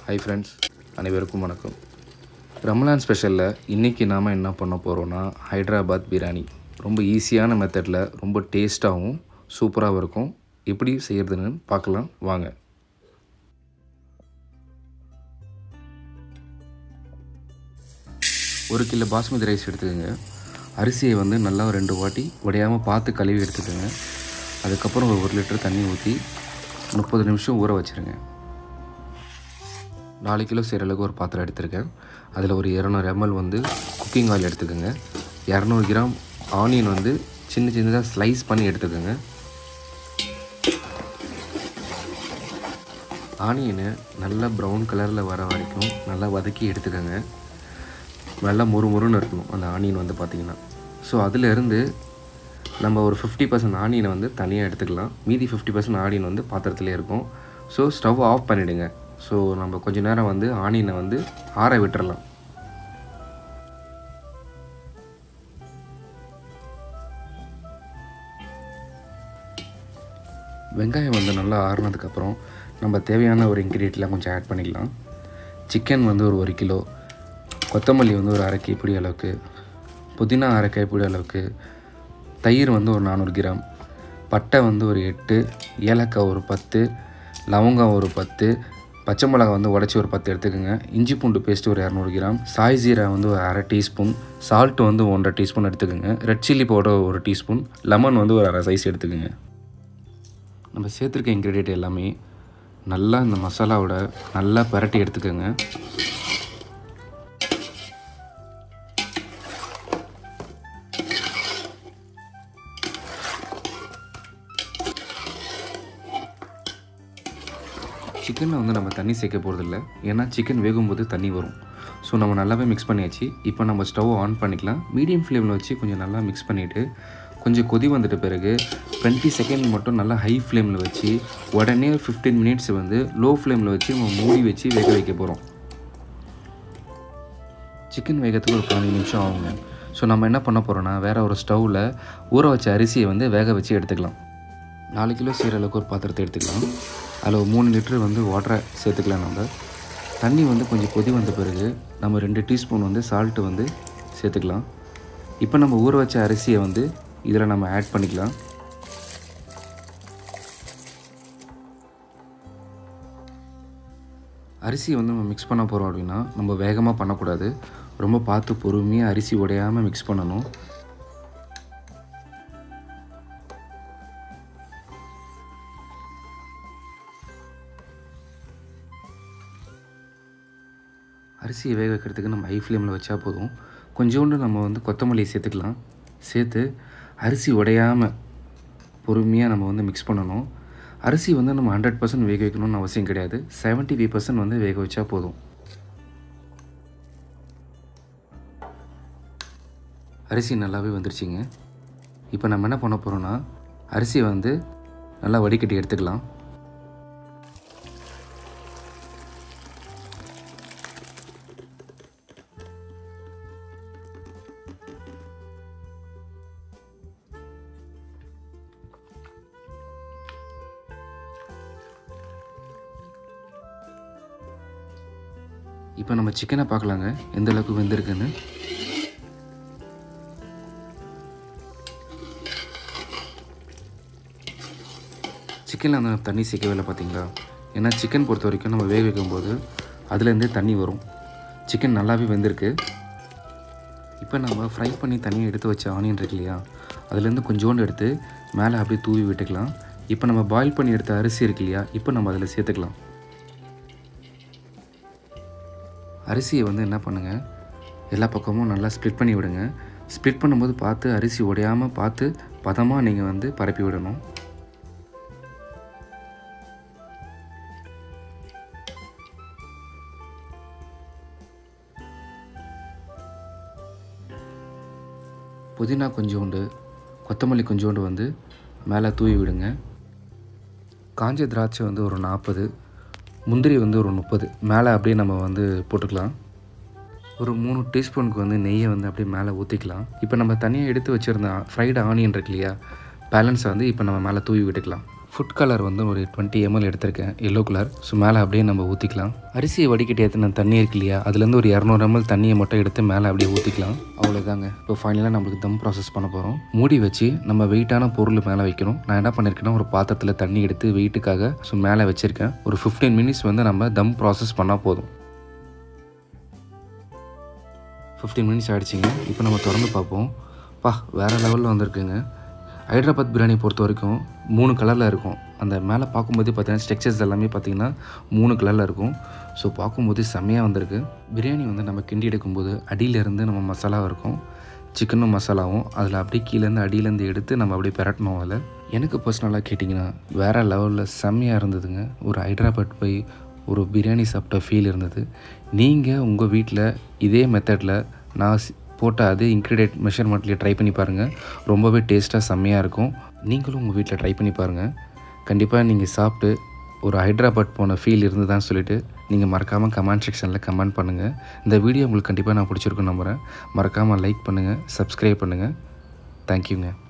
Hi friends, அனைவருக்கும் வணக்கம். ரமலான் ஸ்பெஷல்ல இன்னைக்கு நாம என்ன பண்ண போறோம்னா ஹைதராபாத் பிரியாணி. ரொம்ப ஈஸியான மெத்தட்ல ரொம்ப டேஸ்டாவும் சூப்பராவும் இருக்கும். எப்படி செய்யறதுன்னு பார்க்கலாம் வாங்க. ஒரு கிலோ பாஸ்மதி ரைஸ் எடுத்துக்கங்க. அரிசியை வந்து நல்லா 2 வாட்டி உடையாம பார்த்து கழுவி எடுத்துக்கங்க. அதுக்கப்புறம் ஒரு 1 லிட்டர் தண்ணி ஊற்றி 30 நிமிஷம் ஊற வச்சிருங்க. 4 கிலோ செய்கிற அளவுக்கு ஒரு பாத்திரம் எடுத்துருக்கேன். அதில் ஒரு 200 ml வந்து குக்கிங் ஆயில் எடுத்துக்கோங்க. 200 கிராம் ஆனியன் வந்து சின்ன சின்னதாக ஸ்லைஸ் பண்ணி எடுத்துக்கோங்க. ஆனியனை நல்லா ப்ரௌன் கலரில் வர வரைக்கும் நல்லா வதக்கி எடுத்துக்கோங்க. நல்லா முறுமுறுன்னு இருக்கணும் அந்த ஆனியன் வந்து பார்த்திங்கன்னா. ஸோ அதிலேருந்து நம்ம ஒரு 50% ஆனியனை வந்து தனியாக எடுத்துக்கலாம். மீதி 50% ஆனியன் வந்து பாத்திரத்துலேயே இருக்கும். ஸோ ஸ்டவ் ஆஃப் பண்ணிவிடுங்க. ஸோ நம்ம கொஞ்சம் நேரம் வந்து ஆனியனை வந்து ஆற விட்டுறலாம். வெங்காயம் வந்து நல்லா ஆறுனதுக்கப்புறம் நம்ம தேவையான ஒரு இன்க்ரீடியன்ட்லாம் கொஞ்சம் ஆட் பண்ணிக்கலாம். சிக்கன் வந்து ஒரு 1 கிலோ, கொத்தமல்லி வந்து ஒரு 1/2 கைப்பிடி அளவுக்கு, புதினா 1/2 கைப்பிடி அளவுக்கு, தயிர் வந்து ஒரு 400 கிராம், பட்டை வந்து ஒரு 8, ஏலக்காய் ஒரு 10, லவங்கம் ஒரு 10, பச்சை மிளகாய் வந்து உடச்சி ஒரு 10 எடுத்துக்கோங்க. இஞ்சி பூண்டு பேஸ்ட்டு ஒரு 200 கிராம், சாய் ஜீரா வந்து ஒரு 1/2 டீஸ்பூன், சால்ட்டு வந்து 1.5 டீஸ்பூன் எடுத்துக்கோங்க. Red chilli powder 1 teaspoon, lemon வந்து ஒரு 1/2 சைஸ் எடுத்துக்கோங்க. நம்ம சேர்த்துருக்க இன்க்ரீடியன்ட் எல்லாமே நல்லா இந்த மசாலாவோட நல்லா பரட்டி எடுத்துக்கோங்க. சிக்கனில் வந்து நம்ம தண்ணி சேர்க்க போகிறதில்ல, ஏன்னா சிக்கன் வேகும்போது தண்ணி வரும். ஸோ நம்ம நல்லாவே மிக்ஸ் பண்ணியாச்சு. இப்போ நம்ம ஸ்டவ் ஆன் பண்ணிக்கலாம். மீடியம் ஃப்ளேமில் வச்சு கொஞ்சம் நல்லா மிக்ஸ் பண்ணிவிட்டு கொஞ்சம் கொதி வந்துட்ட பிறகு 20 செகண்ட் மட்டும் நல்லா ஹை ஃப்ளேமில் வச்சு உடனே 15 மினிட்ஸ் வந்து லோ ஃப்ளேமில் வச்சு நம்ம மூடி வச்சு வேக வைக்க போகிறோம். சிக்கன் வேகத்துக்கு ஒரு 15 நிமிஷம் ஆகுங்க. ஸோ நம்ம என்ன பண்ண போகிறோன்னா வேறு ஒரு ஸ்டவ்வில் ஊற வச்ச அரிசியை வந்து வேக வச்சு எடுத்துக்கலாம். 4 கிலோ செய்கிற அளவுக்கு ஒரு பாத்திரத்தை எடுத்துக்கலாம். அதில் 3 லிட்டர் வந்து வாட்டரை சேர்த்துக்கலாம். நம்ம தண்ணி வந்து கொஞ்சம் கொதி வந்த பிறகு நம்ம 2 டீஸ்பூன் வந்து சால்ட்டு வந்து சேர்த்துக்கலாம். இப்போ நம்ம ஊற வச்ச அரிசியை வந்து இதில் நம்ம ஆட் பண்ணிக்கலாம். அரிசியை வந்து நம்ம மிக்ஸ் பண்ண போகிறோம் அப்படின்னா நம்ம வேகமாக பண்ணக்கூடாது. ரொம்ப பார்த்து பொறுமையாக அரிசி உடையாமல் மிக்ஸ் பண்ணணும். அரிசியை வேக வைக்கிறதுக்கு நம்ம ஹை ஃப்ளேமில் வச்சா போதும். கொஞ்சோண்டு நம்ம வந்து கொத்தமல்லியை சேர்த்துக்கலாம். சேர்த்து அரிசி உடையாமல் பொறுமையாக நம்ம வந்து மிக்ஸ் பண்ணணும். அரிசி வந்து நம்ம 100% வேக வைக்கணும்னு அவசியம் கிடையாது. 75% வந்து வேக வச்சா போதும். அரிசி நல்லாவே வந்துருச்சுங்க. இப்போ நம்ம என்ன பண்ண போகிறோன்னா அரிசியை வந்து நல்லா வடிகட்டி எடுத்துக்கலாம். இப்போ நம்ம சிக்கனை பார்க்கலாங்க எந்த அளவுக்கு வெந்திருக்குன்னு. சிக்கனில் அந்த தண்ணி சேர்க்கவே இல்லை பார்த்தீங்களா? ஏன்னா சிக்கன் பொறுத்த வரைக்கும் நம்ம வேக வைக்கும்போது அதுலேருந்தே தண்ணி வரும். சிக்கன் நல்லாவே வெந்திருக்கு. இப்போ நம்ம ஃப்ரை பண்ணி தனியாக எடுத்து வச்ச ஆனியன் இருக்கு இல்லையா, அதுலேருந்து கொஞ்சோண்டு எடுத்து மேலே அப்படியே தூவி விட்டுக்கலாம். இப்போ நம்ம பாயில் பண்ணி எடுத்த அரிசி இருக்கு இல்லையா, இப்போ நம்ம அதில் சேர்த்துக்கலாம். அரிசியை வந்து என்ன பண்ணுங்கள், எல்லா பக்கமும் நல்லா ஸ்ப்ளிட் பண்ணி விடுங்க. ஸ்ப்ளிட் பண்ணும்போது பார்த்து அரிசி உடையாமல் பார்த்து பதமாக நீங்கள் வந்து பரப்பி விடணும். புதினா கொஞ்சோண்டு, கொத்தமல்லி கொஞ்சோண்டு வந்து மேலே தூவி விடுங்க. காஞ்ச திராட்சை வந்து ஒரு 40, முந்திரி வந்து ஒரு 30 மேலே அப்படியே நம்ம வந்து போட்டுக்கலாம். ஒரு 3 டீஸ்பூனுக்கு வந்து நெய்யை வந்து அப்படியே மேலே ஊற்றிக்கலாம். இப்போ நம்ம தனியாக எடுத்து வச்சுருந்த ஃப்ரைடு ஆனியன் இருக்கு இல்லையா, பேலன்ஸை வந்து இப்போ நம்ம மேலே தூவி விட்டுக்கலாம். ஃபுட் கலர் வந்து ஒரு 20 ml எடுத்திருக்கேன், எல்லோ கலர். ஸோ மேலே அப்படியே நம்ம ஊற்றிக்கலாம். அரிசியை வடிகட்டி ஏற்றின தண்ணி இருக்கு இல்லையா, அதுலேருந்து ஒரு 200 ml தண்ணியை மட்டும் எடுத்து மேலே அப்படியே ஊற்றிக்கலாம். அவ்வளோதாங்க. இப்போ ஃபைனலாக நம்மளுக்கு தம் ப்ராசஸ் பண்ண போகிறோம். மூடி வச்சு நம்ம வெயிட்டான பொருள் மேலே வைக்கணும். நான் என்ன பண்ணியிருக்கேன்னா ஒரு பாத்திரத்தில் தண்ணி எடுத்து வெயிட்டுக்காக மேலே வச்சுருக்கேன். ஒரு 15 மினிட்ஸ் வந்து நம்ம தம் ப்ராசஸ் பண்ணால் போதும். 15 மினிட்ஸ் ஆகிடுச்சிங்க. இப்போ நம்ம திறந்து பார்ப்போம். வேறு லெவலில் வந்திருக்குங்க. ஹைதராபாத் பிரியாணி பொறுத்த வரைக்கும் 3 கலரில் இருக்கும். அந்த மேலே பார்க்கும்போது பார்த்தீங்கன்னா ஸ்ட்ரக்சர்ஸ் எல்லாமே பார்த்திங்கன்னா 3 கலரில் இருக்கும். ஸோ பார்க்கும்போது செம்மையாக வந்திருக்கு. பிரியாணி வந்து நம்ம கிண்டி எடுக்கும்போது அடியிலேருந்து நம்ம மசாலா இருக்கும், சிக்கனும் மசாலாவும் அதில் அப்படியே கீழேருந்து அடியிலேருந்து எடுத்து நம்ம அப்படியே பிரட்டணும். அதில் எனக்கு பர்சனலாக கேட்டிங்கன்னா வேறு லெவலில் செம்மையாக இருந்ததுங்க. ஒரு ஹைதராபாத் போய் ஒரு பிரியாணி சாப்பிட்ட ஃபீல் இருந்தது. நீங்கள் உங்கள் வீட்டில் இதே மெத்தடில் நான் போட்ட அதே இன்க்ரீடியன்ட் மெஷர்மெண்ட்லேயே ட்ரை பண்ணி பாருங்கள். ரொம்பவே டேஸ்ட்டாக செம்மையாக இருக்கும். நீங்களும் உங்கள் வீட்டில் ட்ரை பண்ணி பாருங்கள். கண்டிப்பாக நீங்கள் சாப்பிட்டு ஒரு ஹைதராபாத் போன ஃபீல் இருந்ததான்னு சொல்லிவிட்டு நீங்கள் மறக்காமல் கமெண்ட் செக்ஷனில் கமெண்ட் பண்ணுங்கள். இந்த வீடியோ உங்களுக்கு கண்டிப்பாக நான் பிடிச்சிருக்குன்னு நம்புகிறேன். மறக்காமல் லைக் பண்ணுங்கள், சப்ஸ்கிரைப் பண்ணுங்கள். தேங்க்யூங்க.